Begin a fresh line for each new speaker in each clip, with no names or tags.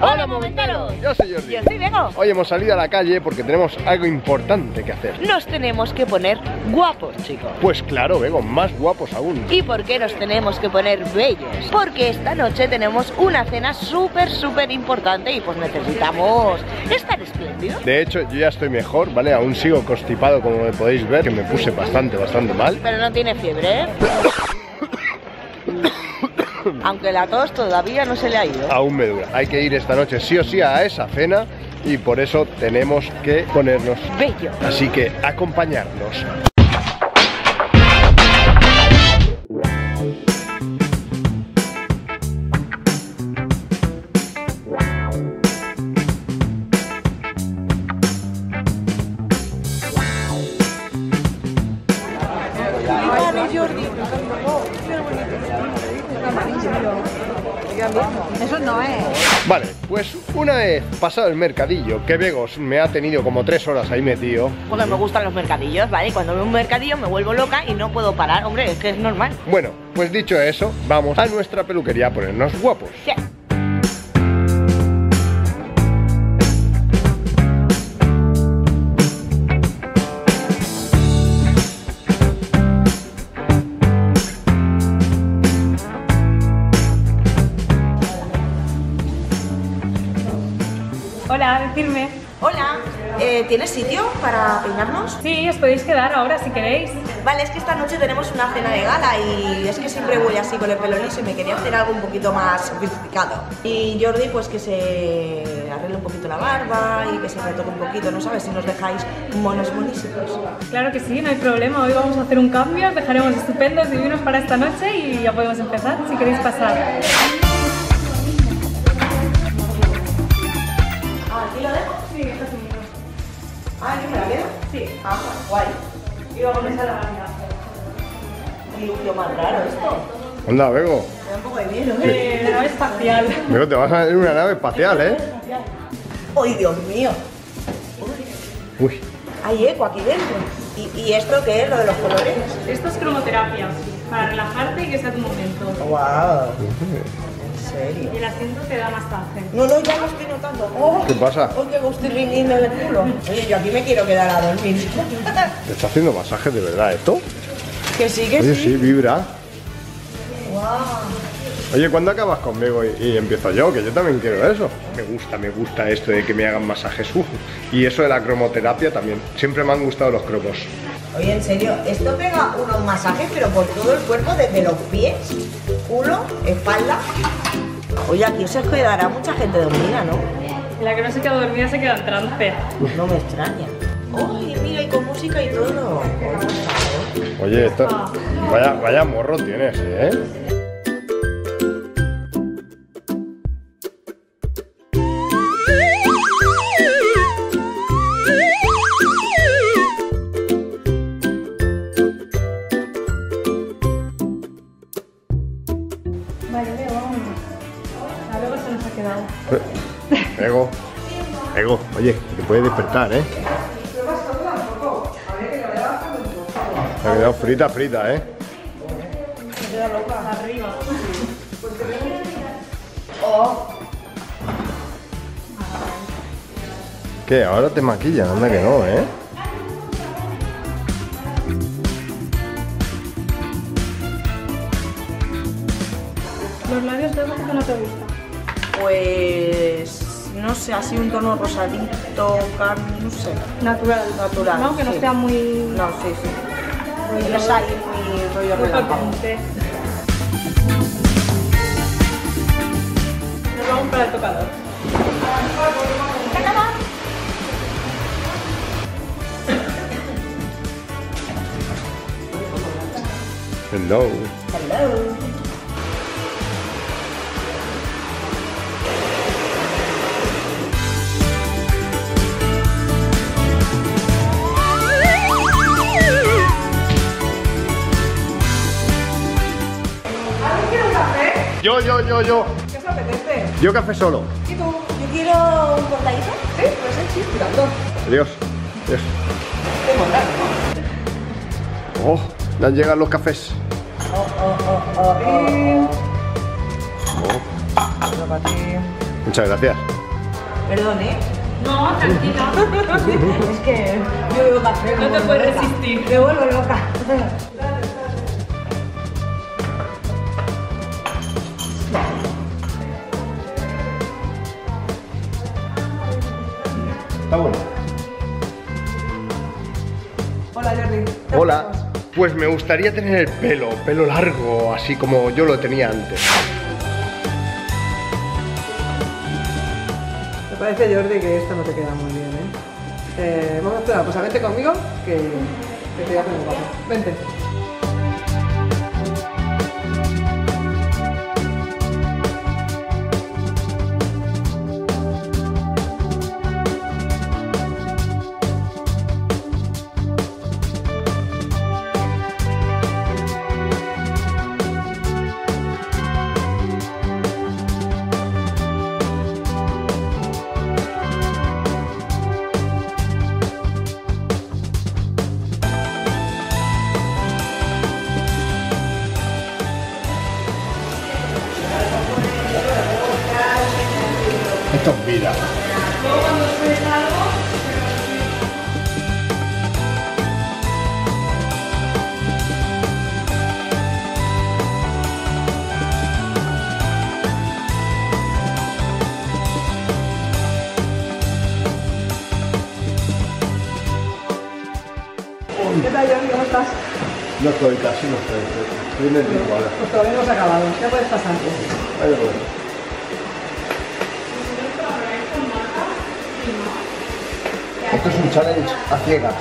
Hola momenteros, yo soy Jordi.
Yo soy Bego.
Hoy hemos salido a la calle porque tenemos algo importante que hacer.
Nos tenemos que poner guapos, chicos.
Pues claro, Bego, más guapos aún.
¿Y por qué nos tenemos que poner bellos? Porque esta noche tenemos una cena súper importante y pues necesitamos estar espléndidos.
De hecho, yo ya estoy mejor, ¿vale? Aún sigo constipado, como me podéis ver, que me puse bastante mal.
Pero no tiene fiebre, ¿eh? Aunque la tos todavía no se le ha ido.
Aún me dura. Hay que ir esta noche sí o sí a esa cena y por eso tenemos que ponernos
bellos.
Así que acompañarnos.
Eso no es.
Vale, pues una vez pasado el mercadillo, que Begos me ha tenido como 3 horas ahí metido.
Porque me gustan los mercadillos, ¿vale? Cuando veo un mercadillo me vuelvo loca y no puedo parar. Hombre, es que es normal.
Bueno, pues dicho eso, vamos a nuestra peluquería a ponernos guapos.
Sí.
Hola, decirme.
Hola, ¿tienes sitio para peinarnos?
Sí, os podéis quedar ahora si queréis.
Vale, es que esta noche tenemos una cena de gala y es que siempre voy así con el pelo liso y me quería hacer algo un poquito más sofisticado. Y Jordi pues que se arregle un poquito la barba y que se retoque un poquito, ¿no sabes? Si nos dejáis monos buenísimos.
Claro que sí, no hay problema. Hoy vamos a hacer un cambio, os dejaremos estupendos, divinos para esta noche y ya podemos empezar si queréis pasar.
¿Aquí lo dejo?
Sí, está conmigo.
Ah, ¿yo me la quedo?
Sí.
Ah, guay.
Y vamos a empezar la gala.
Lo más raro esto.
Anda, Bego.
Me da un poco de miedo,
La nave espacial.
Bego, te vas a ir en una nave espacial, ¿eh?
¡Ay, Dios mío!
Uy.
Hay eco aquí dentro. ¿Y esto qué es, lo de los colores?
Esto es cromoterapia, para relajarte y que sea tu momento.
¡Wow! ¿En serio?
Y el asiento te da masaje.
No, ya lo estoy notando. ¡Oh!
¿Qué pasa?
¡Oh, qué gusto rindiendo el culo! Oye, yo aquí me quiero quedar a dormir.
¿Te está haciendo masaje de verdad esto?
Que sí, que
Oye,
sí.
sí, vibra.
¡Wow!
Oye, ¿cuándo acabas conmigo y empiezo yo? Que yo también quiero eso. Me gusta esto de que me hagan masajes. Y eso de la cromoterapia también. Siempre me han gustado los cromos.
Oye, en serio, esto pega unos masajes, pero por todo el cuerpo, desde los pies, culo, espalda. Oye, aquí se quedará mucha gente dormida, ¿no?
La que no se queda dormida se queda en trance.
No me extraña. ¡Ay, mira, y con música y todo!
Oye, esto... Vaya morro tienes, ¿eh?
Vale, vamos. A luego se nos ha quedado.
Ego, oye, te puedes despertar, ¿eh? Se ha quedado frita, ¿eh?
Se queda loca. Arriba.
¿Qué? Ahora te maquillan, anda que no, ¿eh?
Los labios de que no te gusta.
Pues... no sé, así un tono rosadito, no sé.
Natural. No, que no
sí.
sea muy...
No, sí. Que no sea ahí muy rollo
muy
relámpago.
potente. Nos vamos para el tocador.
Hello.
Hello.
Yo.
¿Qué os apetece?
Yo café solo.
¿Y tú? Yo quiero un cortadito. Sí, pues sí, tirando.
Adiós. Oh, ya llegan los cafés.
Otro para ti.
Muchas gracias.
Perdón, ¿eh?
No, tranquila.
Es que yo veo café.
No te puedes resistir.
Me vuelvo loca.
Está bueno.
Hola, Jordi.
Hola. Pues me gustaría tener el pelo largo, así como yo lo tenía antes.
Me parece, Jordi, que esto no te queda muy bien, ¿eh? Vamos a hacer una cosa, vente conmigo, que te voy a hacer un guapo. Vente.
Esto es vida.
¿Qué tal, Jordi? ¿Cómo estás?
No estoy, casi no estoy. Estoy en el tiempo ahora.
Pues todavía no hemos acabado, ya puedes pasar.
Vaya por ahí. Esto es un challenge a ciegas.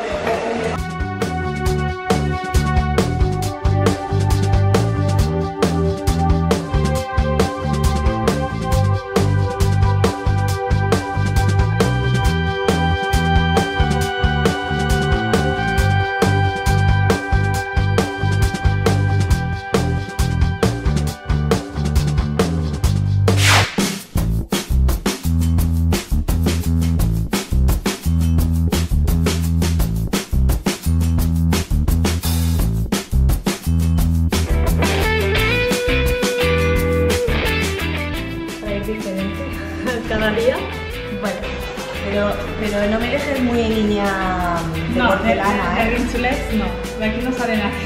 Cada día.
Bueno, pero no me dejes muy niña de
No,
porcelana,
de
¿eh?
Rinchulex no. De aquí no sale nada.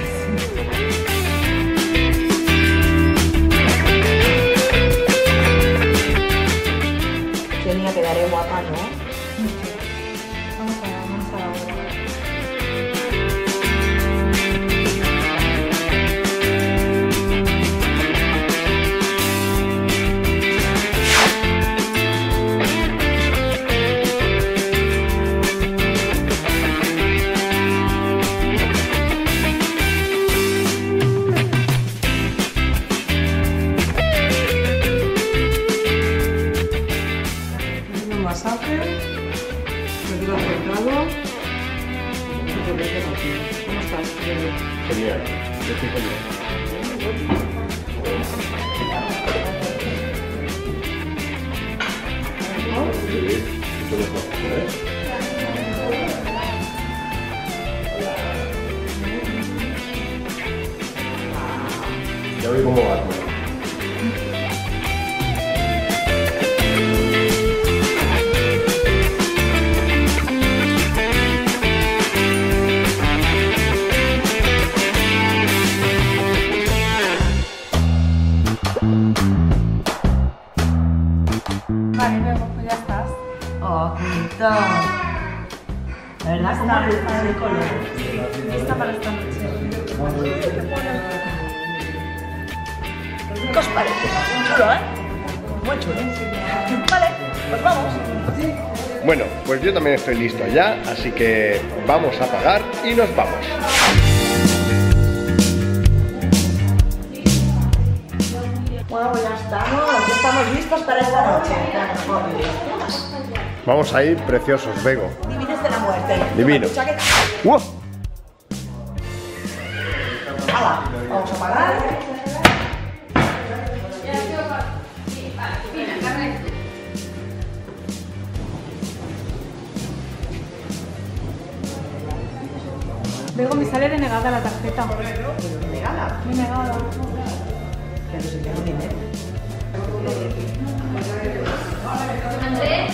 Qué niña quedaré guapa, ¿no?
Vamos a la hora.
Un masaje, retiro centrado. ¿Cómo estás, Jordi?
Genial. Yo estoy feliz. Sí, mucho mejor, ¿eh? Ya voy como Batman.
Vale, luego pues ya estás.
Oh, qué bonito. La verdad que está rico el color.
Lista para esta noche.
¿Qué os parece? Chulo, ¿eh? Muy chulo. Vale, pues vamos.
Bueno, pues yo también estoy listo ya, así que vamos a pagar y nos vamos.
Bueno, pues ya estamos listos para esta noche.
Vamos a ir preciosos, Bego.
Divides de la muerte.
Divino.
Tu chaqueta.
¡Wow!
Hala, vamos a pagar.
Luego me sale denegada la tarjeta.
Regala.
Denegada.
Pero si tengo dinero.
Andrés.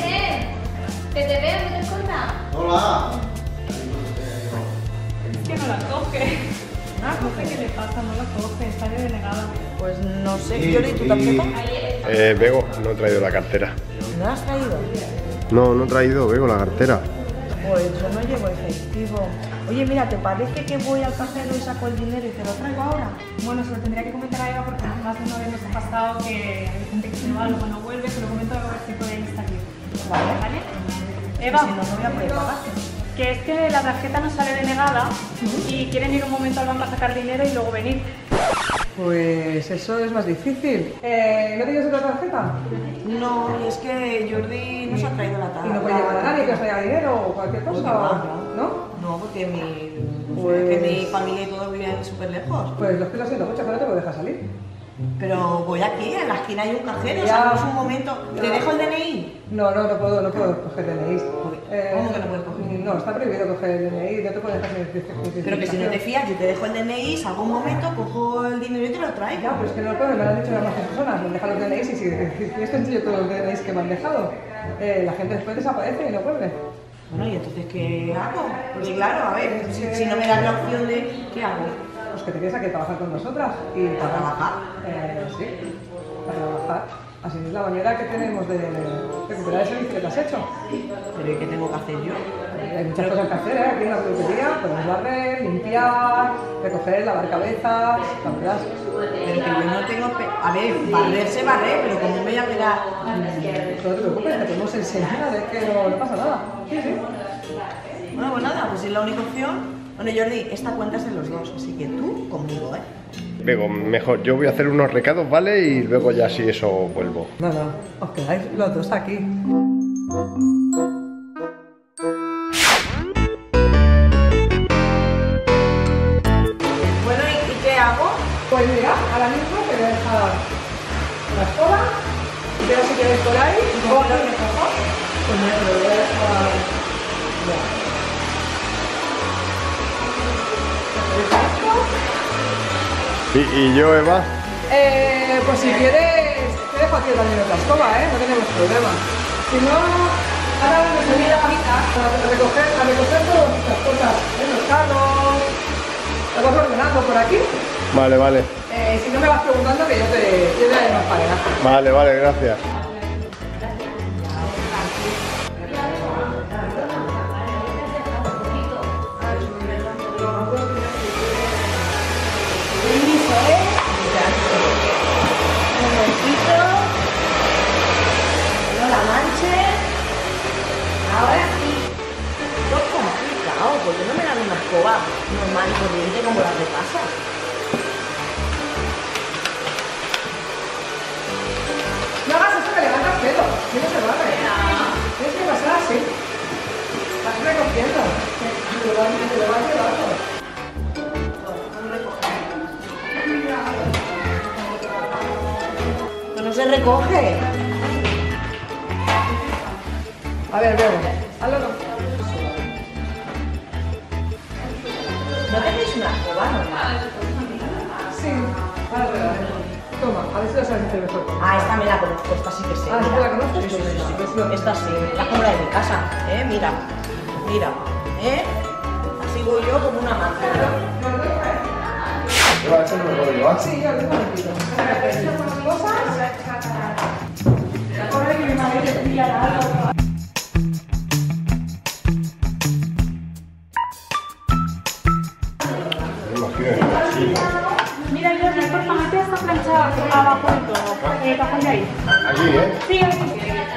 Hola.
Es que no la coge. No coge, ¿qué le pasa? No la coge, está de denegada.
Pues no sé, Jordi, ¿tu tarjeta?
Bego, no he traído la cartera.
¿No la has traído?
No he traído, Bego, la cartera.
Pues yo no llevo efectivo. Oye, mira, ¿te parece que voy al cajero y saco el dinero y te lo traigo ahora?
Bueno, se lo tendría que comentar a Eva porque más de una vez nos ha pasado que hay gente que se va, luego no vuelve, se lo comento a ver si puede estar aquí. ¿Vale? Eva,
Si no, no voy a poder pagarte.
que es que la tarjeta no sale denegada y quieren ir un momento al banco a sacar dinero y luego venir.
Pues eso es más difícil. ¿No tienes otra tarjeta?
No, y es que Jordi no se ha traído la tarjeta.
¿Y no puede llamar a nadie que os traiga dinero o cualquier cosa? ¿No?
No, porque mi familia y todo viven súper lejos.
Pues lo siento mucho, pero no te puedo dejar salir.
Pero voy aquí, en la esquina hay un cajero,
Ya.
salimos un momento. ¿Te dejo el DNI?
No puedo coger DNI.
¿Cómo que no puedes coger?
No, está prohibido coger el DNI, no te puedo dejar sin
Pero que si no te fías, yo te dejo el DNI, salgo un momento, cojo el dinero y te lo traigo.
Ya, pero es que no lo puedo, me lo han dicho las más personas, me dejan los DNIs y si es sencillo todos los DNIs que me han dejado, la gente después desaparece y no vuelve.
Bueno, ¿y entonces qué hago? Porque claro, a ver, si no me das la opción de... ¿Qué hago?
Pues que te quieres aquí a trabajar con nosotras y
¿Para trabajar?
Sí, para trabajar. Así es la manera que tenemos de recuperar el servicio que te has hecho.
¿Pero y qué tengo que hacer yo?
Hay muchas cosas que hacer, aquí en la peluquería, podemos barrer, limpiar, recoger, lavar cabezas, la verdad.
Pero que yo no tengo... A ver, barrerse barrer, pero como me voy a quedar...
No te preocupes, te podemos enseñar, es que no pasa nada. Sí.
Bueno, pues nada, pues es la única opción. Bueno, Jordi, esta cuenta es de los dos, así que tú conmigo, ¿eh?
Bego, mejor, yo voy a hacer unos recados, ¿vale? Y luego ya si eso vuelvo.
No, os quedáis los dos aquí.
Bueno, ¿y qué hago?
Pues mira, ahora mismo te voy a dejar la escoba, veo si quieres por ahí,
¿Y cómo lo recojo?
pues mira, te lo voy a dejar ya.
¿Y yo, Eva?
Pues si quieres, te dejo aquí también otra escoba, no tenemos problema. Si no, ahora nos venir a recoger todas estas cosas, los carros, lo vas ordenando por aquí.
Vale.
Si no me vas preguntando que yo te daré más faena.
Vale, gracias.
Un momentito. No la manches. Ahora sí. Esto es complicado, porque no me dan una escoba normal y corriente como las de casa.
No hagas eso que levantas pelo, si no se barre. Tienes que pasar así. Vas recogiendo. Te lo vas llevando.
Que no se recoge.
A ver, hazlo.
¿No tenéis una escoba normal?
Sí, ahora te la dejo. Toma, a ver si lo sabes hacer mejor.
Ah, esta me la conozco, esta sí que sé.
Ah, ¿sí
mira.
la conoces?
Sí, sí,
Pues
sí, sí.
venga, pues
Esta sí, la compra de mi casa, mira, así voy yo como una máquina.
Eva, eso no me puedo llevar.
Sí, yo lo momentito. Cosas. Ahora que mi madre te pillará algo.
Mira, Jordi, por favor, mete esta plancha abajo del todo. Cajón de ahí.
Aquí, ¿eh?
Sí, aquí.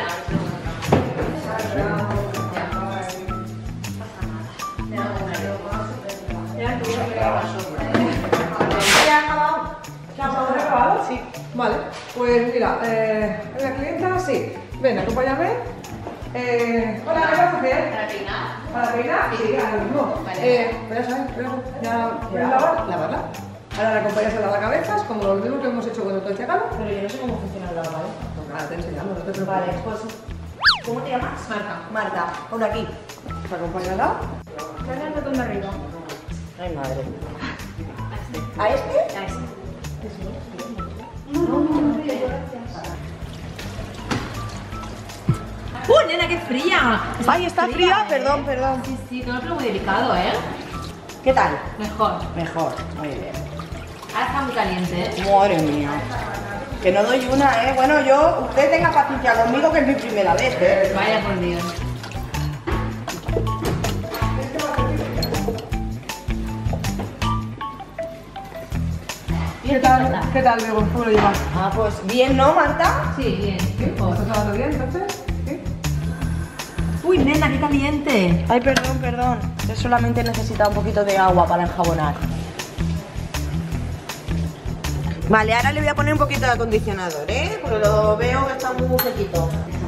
¿Ya ha acabado?
¿Ya has acabado? Sí. Vale, pues mira, la clienta, sí. Ven, acompáñame. Hola, ¿qué vas a hacer? ¿Para peinar? ¿Para peinar? Sí, ahora mismo. Ya, ¿puedes lavarla? Ahora la acompañas a lavar cabezas, como lo mismo que hemos hecho cuando te has llegado.
Pero yo no sé cómo funciona la lavadora.
Pues nada, te enseñamos, no te preocupes.
Vale, pues... ¿Cómo te llamas? Marta, por aquí.
Pues acompáñala.
Dale al botón de arriba.
Ay, madre. ¿A este?
A ese.
¡Uy,
nena, qué fría.
Ay, está fría, perdón.
Sí, sí, todo es muy delicado, ¿eh?
¿Qué tal?
Mejor.
Mejor, muy bien.
Ahora está muy caliente, ¿eh?
Madre mía. Que no doy una, ¿eh? Bueno, usted tenga paciencia conmigo, que es mi primera vez, ¿eh?
Vaya por Dios.
¿Qué tal, Bego? ¿Cómo lo llevas?
Ah, pues bien, ¿no, Marta?
Sí, bien.
¿Sí? ¿Estás trabajando bien, entonces? ¿Sí?
Uy, nena, qué caliente.
Ay, perdón. Yo solamente necesita un poquito de agua para enjabonar. Vale, ahora le voy a poner un poquito de acondicionador, ¿eh? Porque lo veo que está muy sequito.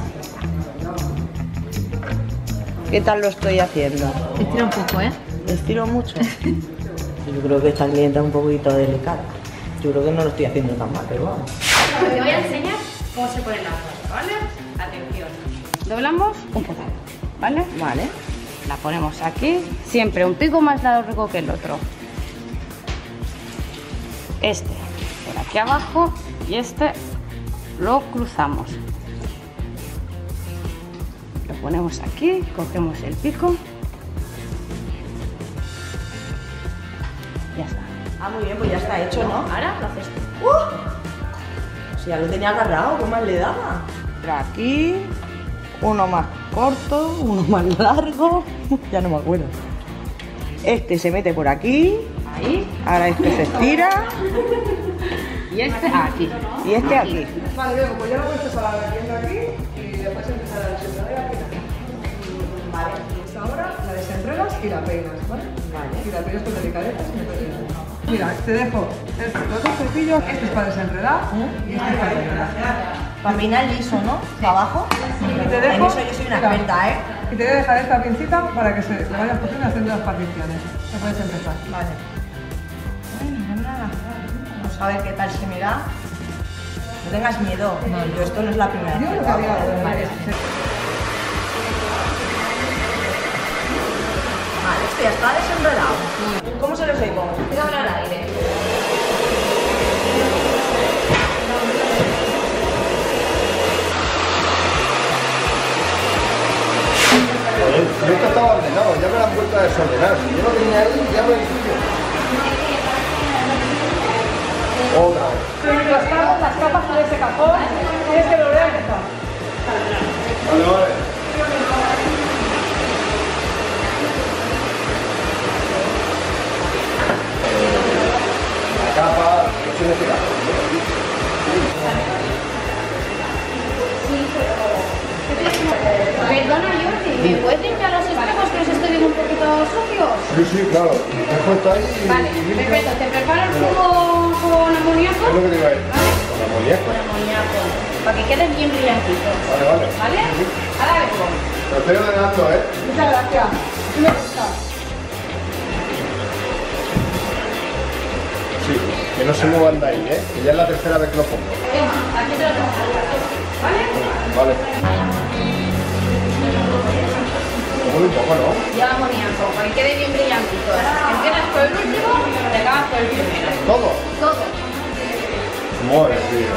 ¿Qué tal lo estoy haciendo?
Estira un poco, ¿eh?
¿Estiro mucho? Yo creo que esta clienta es un poquito delicada. Yo creo que no lo estoy haciendo tan mal, pero vamos.
Te voy a enseñar cómo se pone la cosa, ¿vale? Atención. Doblamos un poco, ¿vale?
Vale.
La ponemos aquí, siempre un pico más largo que el otro. Este por aquí abajo y este lo cruzamos. Lo ponemos aquí, cogemos el pico. Ya está.
Ah, muy bien, pues ya está hecho, ¿no?
Ahora lo haces tú.
Si ya lo tenía agarrado, ¿qué más le daba? Pero aquí, uno más corto, uno más largo. Ya no me acuerdo. Este se mete por aquí.
Ahí.
Ahora este se estira.
Y este aquí.
Y este aquí.
Vale, Bego, pues ya lo puedes empezar a viendo aquí y después empezar a desenredar aquí. Vale. Pues ahora la desenredas y la peinas, ¿vale? Vale. Y la peinas con delicadeza sin meter. Mira, te dejo los dos cepillos. Este es para desenredar y este es para peinar.
Para peinar liso, ¿no? ¿Para abajo?
Y te
En
dejo,
eso yo soy una
mira,
experta, ¿eh?
Y te voy a dejar esta pincita para que se le vayas cogiendo haciendo las particiones. Ya puedes empezar.
Vale. Bueno, nada. Vamos a ver qué tal se me da. No tengas miedo. No, yo esto no es la primera
Yo
vez.
lo que haría
Vale. Vale, esto ya está desenredado. ¿Cómo se lo seco?
Tíralo al aire.
Esto estaba ordenado, ya me lo han vuelto a desordenar. Si yo lo tenía ahí, ya lo he hecho. Otra vez.
Las capas de ese cajón, tienes que volver a empezar.
Vale. La capa, no tiene que dar.
Perdona, Jordi, ¿me puedes limpiar los espejos que los estoy viendo un poquito sucios?
Sí, claro. Me he puesto ahí y...
Vale, perfecto. ¿Te preparo el jugo con amoníaco?
Es lo que te iba a decir.
¿Vale?
Con amoníaco.
Con amoníaco. Para que queden bien brillantitos.
Vale.
¿Vale? Ahora vengo.
Lo estoy ordenando, ¿eh?
Muchas gracias. Sí me gusta.
Sí. Que no se muevan de ahí, ¿eh? Que ya es la tercera vez que lo pongo.
Toma, aquí te lo tengo. ¿Vale?
Vale. Muy poco, ¿no?
Lleva amoníaco, para que quede bien brillantitos. Empiezas por el último, te acabas por el primero.
¿Todo?
Todo.
Madre mía.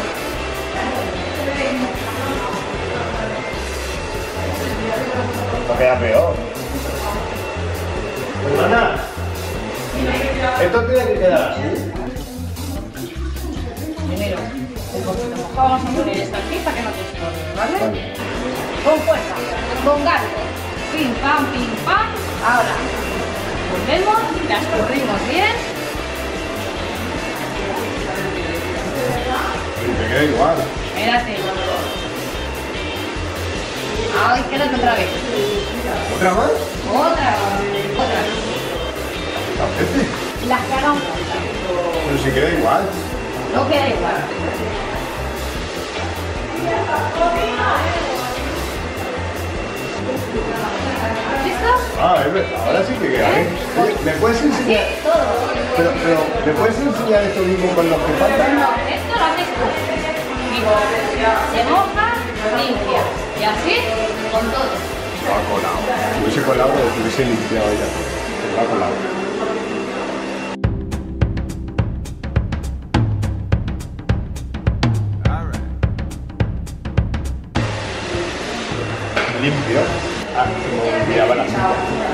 No queda peor. Hermana, esto tiene que quedar así.
Primero, un poquito mojado. Vamos a poner esto aquí para que no te estorbe, ¿vale?
Vale.
Con fuerza, con garbo. Pim, pam, pim, pam. Ahora, volvemos, las corrimos bien.
Te queda igual.
Espérate. Ay, quédate otra vez.
¿Otra más?
Otra.
¿La veces?
Las que hagan falta.
Pero si queda igual.
No queda igual. ¿Listos?
Ah, es verdad. Ahora sí que queda bien. Oye, ¿me puedes enseñar?
Sí, todo.
Pero, ¿me puedes enseñar esto mismo con los que faltan?
No, esto lo haces tú. Digo, se moja, limpia. Y así, con todo.
Se va colado. Si hubiese colado, lo hubiese limpiado ya. Se va colado. limpio. Ah, como miraba la silla.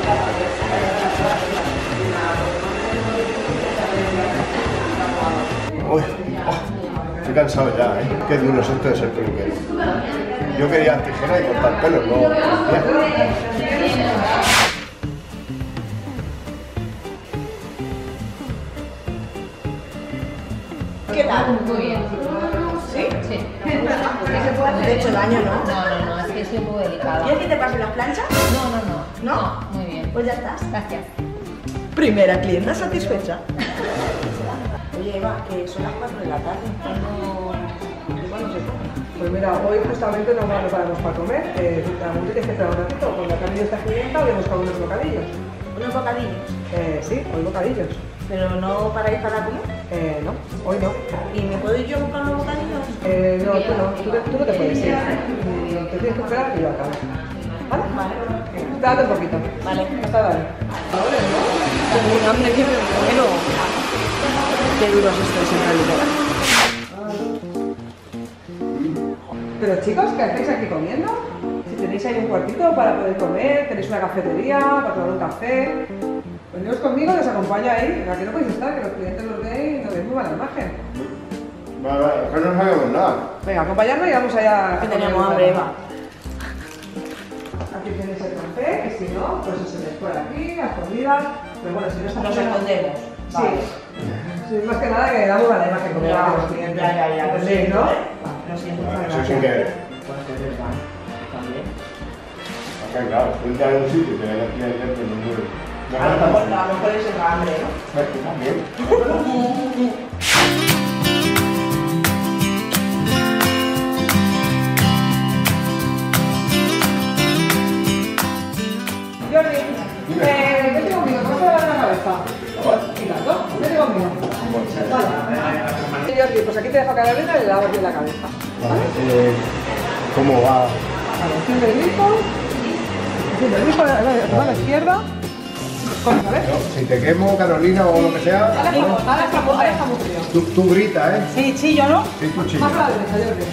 Uy, estoy cansado ya, ¿eh? Qué duro es esto de ser peluquero. Yo quería tijera y cortar pelos, no.
¿Qué tal?
Muy bien.
¿Sí?
Sí.
De hecho daño, ¿no?
No, es que soy un poco delicada.
¿Quieres que te pase las planchas?
No.
¿No?
Muy bien.
Pues ya estás.
Gracias.
Primera clienta satisfecha. Oye, Eva, que son las 4 de la tarde. ¿Cuándo se come?
Pues mira, hoy justamente no paramos para comer. Realmente tienes que esperar un ratito. Cuando la comida está clienta, voy a buscar unos bocadillos.
¿Unos bocadillos?
Sí, hoy bocadillos.
¿Pero no para ir para comer?
No, hoy no.
¿Y me puedo ir yo a buscar unos bocadillos?
No, tú no te puedes ir. Te tienes que esperar y yo acabo. ¿Vale?
Vale.
Espérate un poquito.
Vale.
Hasta vale. Ahora, ¿no?
Tengo un hambre que me muero. Qué duros estos en realidad.
Pero chicos, ¿qué hacéis aquí comiendo? Si tenéis ahí un cuartito para poder comer, tenéis una cafetería para tomar un café. Veniros conmigo, les acompaño ahí. Aquí no podéis estar, que los clientes los veis y nos veis muy mala imagen.
Vale, que no sabemos nada.
Venga, acompañarme y vamos allá.
Que teníamos hambre, Eva.
Aquí tenéis el café, y si no, pues se les por aquí, a escondidas. Pero bueno, si no está
Nos escondemos.
Sí.
Vale.
Sí, más que nada que damos mala imagen con los clientes.
Ya.
¿Entendéis, no?
Lo siento.
Eso sin querer. Acá, claro, frente a un sitio que hay aquí adentro, no mueve.
A lo mejor es el hambre, ¿no?
También.
Jordi, vete conmigo, te vas a dar la cabeza. Quitando, vete conmigo. Vale. Jordi, pues aquí te dejo Carolina y le damos bien la cabeza.
Vale, ¿cómo va?
Vale, enciende el grifo. Enciende el grifo a la izquierda. ¿Cómo sabes?
Si te quemo, Carolina, o lo que sea,
Ahora está muy frío.
tú grita, ¿eh?
Sí, chillo, ¿no?
Sí, tú chillas.
Más a la derecha, Jordi.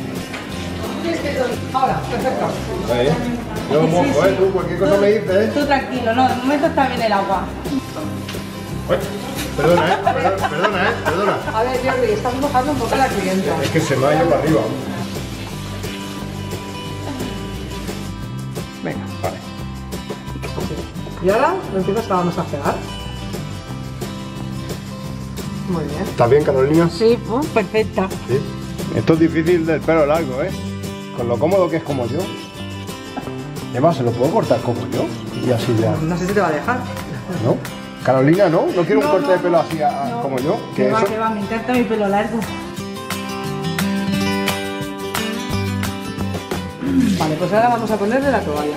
Ahora, perfecto.
Ahí. Yo mojo, ¿eh? Tú cualquier cosa me dices, ¿eh?
Tú tranquilo, no, de momento está bien el agua.
Uy, perdona, ¿eh? Perdona.
A ver, Jordi, estás mojando un poco a la clienta.
Es que se me ha ido para arriba.
Venga.
Vale.
Y ahora lo empiezas a masajear. Muy bien.
¿Estás bien, Carolina?
Sí, perfecta.
Sí. Esto es difícil del pelo largo, ¿eh? Con lo cómodo que es como yo. Además, ¿se lo puedo cortar como yo? Y así ya.
No sé si te va a dejar.
¿No? Carolina, ¿no? ¿No quiero un corte de pelo así como yo?
Que
eso...
va, me encanta mi pelo largo.
Vale, pues ahora vamos a ponerle la toalla.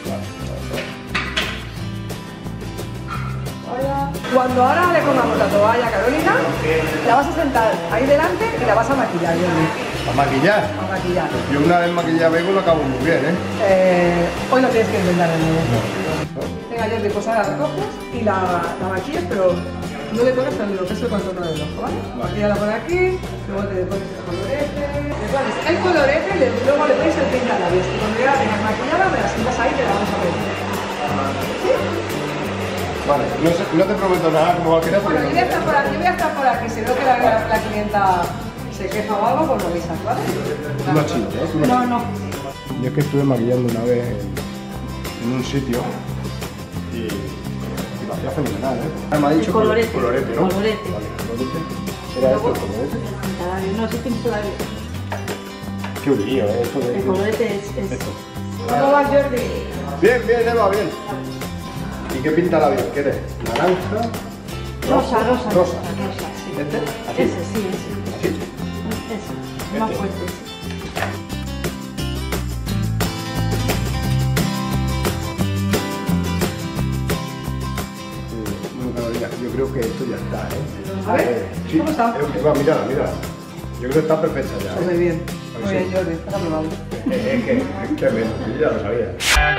Cuando ahora le pongamos la toalla a Carolina, la vas a sentar ahí delante y la vas a maquillar, Jordi.
¿A maquillar?
A maquillar.
Yo una vez maquillado vengo lo acabo muy bien, ¿eh?
Hoy no tienes que intentar de nuevo. Venga, Jordi, pues ahora la recoges y la maquillas, pero no le toques lo que es el contorno del ojo, ¿vale? Maquillala por aquí, luego te pones el colorete. Le pones el colorete y luego le pones el pintalabios. Y cuando ya la tengas maquillada, me la sientas ahí y te la vamos a ver. ¿Sí?
Vale, no te prometo nada como va a quedar porque
Bueno, yo voy a estar por aquí. Si veo que la clienta se queja o algo, pues lo avisas, ¿vale?
tú no chillas, ¿eh? Tú no chillas.
No.
Yo es que estuve maquillando una vez en un sitio y lo hacía fenomenal, ¿eh? Me ha dicho
Colorete.
colorete, ¿no?
Colorete.
Vale, colorete. ¿Era esto el colorete?
No sé quién se la ve.
Qué lío, ¿eh? Esto de...
El colorete es...
Esto.
¿Cómo vas, Jordi?
Bien, Eva, bien. ¿Y qué pinta la bien? ¿Qué eres? ¿Naranja?
Rosa.
Rosa.
Sí.
¿Este? ¿Así?
Ese, sí, ese.
¿Así?
Ese. Más fuerte.
Bueno, Carolina, yo creo que esto ya está, ¿eh?
A ver,
sí.
¿cómo está?
Mírala. Yo creo que está perfecta ya.
Pues muy bien.
A ver
Muy
si-
bien, Jordi. Está aprobado.
Es que menos, yo ya lo sabía.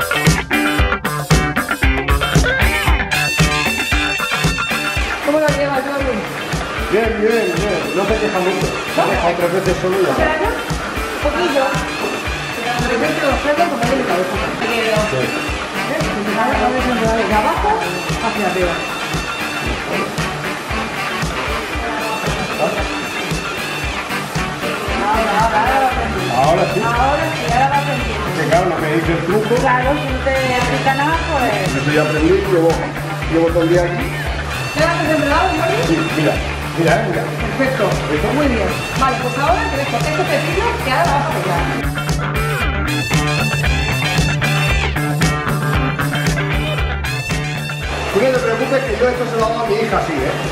¿Cómo la llevas, Jordi?
Bien. No te quejas mucho. Te has dejado 3 veces solo y ya está.
¿Poquillo? De repente los cerdos comen mi cabeza. De abajo hacia arriba.
Ahora sí.
Ahora sí, ahora va a aprender.
Que claro, no me dice el truco.
Claro, si no te explica nada, pues...
Eso ya aprendí, llevo todo el día aquí.
¿Te has enredado, Jordi?
Sí, mira, mira.
Perfecto, muy bien. Vale, pues ahora te dejo este pepino que ahora vamos a apoyar.
Tú no te preocupes que yo esto se lo hago a mi hija así, ¿eh?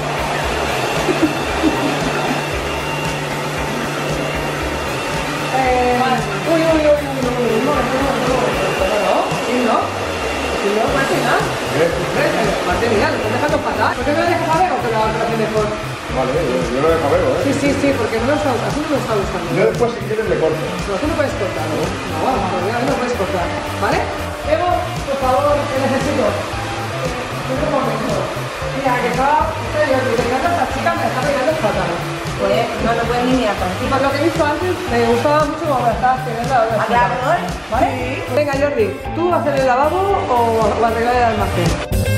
Uy, un momento, sí, ¿no? Sí, no, parece nada. Material, lo estás dejando fatal. ¿Por qué no le dejas a Bego que lo hace mejor?
Vale, yo lo dejo a ver, ¿eh?
Sí, porque no lo está, así no lo está gustando.
Yo después si quieres le corto.
No, tú no puedes cortar, ¿no? No puedes cortar, ¿vale? Bego, por favor, te necesito. Un momento. Mira, que estaba, esta chica me está pegando fatal.
Pues no lo puedes ni mirar por encima.
Lo que he visto antes me gustaba mucho como me estabas teniendo la
¿A claro, no?
¿vale? Sí. Venga, Jordi, ¿tú vas a hacer el lavabo o arreglar el almacén?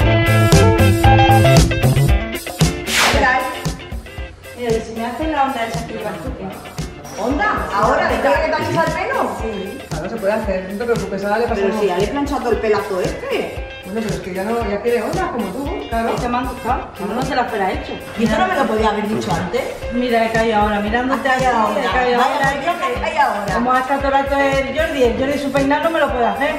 Mira, si me hacen la onda esa que llevas tú, ¿qué? ¿Onda? ¿Ahora? ¿Después de que te has echado el pelo?
Sí. Claro, se puede hacer, no te preocupes, ahora le pasamos.
Pero si ya le he planchado el pelazo este.
Bueno, pero es que ya tiene onda como tú, claro.
Este me ha gustado. No se lo fuera hecho. ¿Y esto no me lo podía haber dicho antes?
Mira, he caído ahora, mirándote
Te ha
ahora. He caído ahora.
Vaya, yo que hay ahora.
Como ha estado todo el rato el Jordi su peinado no me lo puede hacer.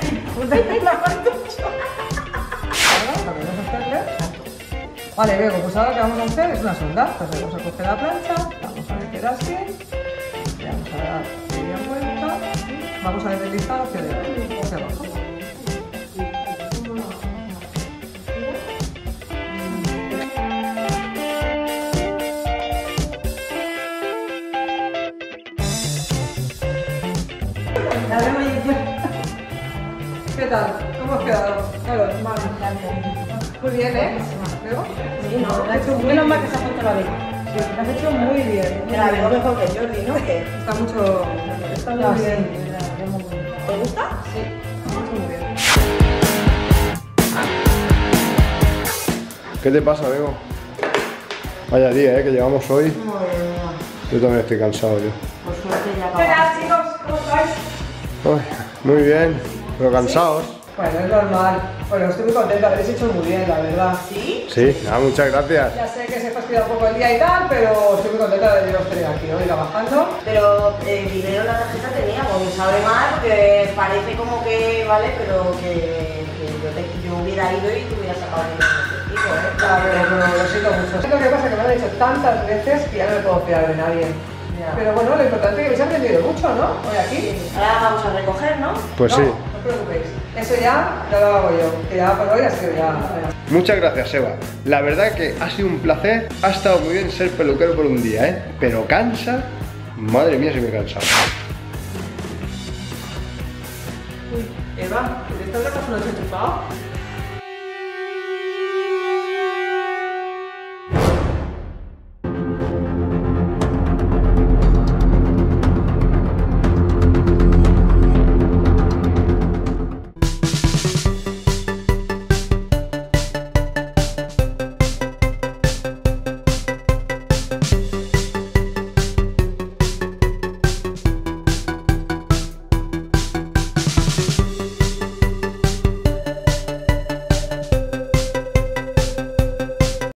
También vamos a hacerle. Vale, Bego, pues ahora lo que vamos a hacer es una sonda. Entonces vamos a coger la plancha, la vamos a meter así, le vamos a dar media vuelta, vamos a deslizar hacia abajo. ¿Qué tal? ¿Cómo has quedado? Claro, muy bien, ¿eh? ¿Luego?
Sí, no,
Lo has hecho menos mal que se ha puesto la vena. Lo has hecho muy bien.
Pero la veo mejor que Jordi, ¿no? ¿Qué?
Está mucho... Está muy bien.
¿Te gusta?
Sí, mucho muy bien.
¿Qué te pasa, Bego? Vaya día, que llevamos hoy. Yo también estoy cansado yo.
Por suerte ya
¿Qué
acabamos.
tal, chicos? ¿Cómo estáis?
Ay, muy bien, pero cansados.
Bueno, es normal. Bueno, estoy muy contenta, habéis hecho muy bien, la verdad.
¿Sí?
Sí, nada, muchas gracias.
Ya sé que se fastidia un poco el día y tal, pero estoy muy contenta de veros tener aquí hoy trabajando.
Pero el dinero en la tarjeta teníamos, me sabe mal, que parece como que vale, pero que yo hubiera ido y te hubiera sacado el dinero, ¿eh?
Claro, pero lo siento mucho. Es lo que pasa que me lo han dicho tantas veces que ya no me puedo fiar de nadie.
Ya.
Pero bueno, lo importante es que habéis aprendido mucho, ¿no? Hoy aquí.
Ahora vamos a recoger, ¿no?
Pues
No,
sí.
no os preocupéis. Eso ya lo hago yo. Que ya por hoy ha sido ya.
Muchas gracias, Eva. La verdad que ha sido un placer. Ha estado muy bien ser peluquero por un día, ¿eh? Pero cansa. Madre mía, si me he cansado.
Eva, ¿te estás de casa no has enchufado?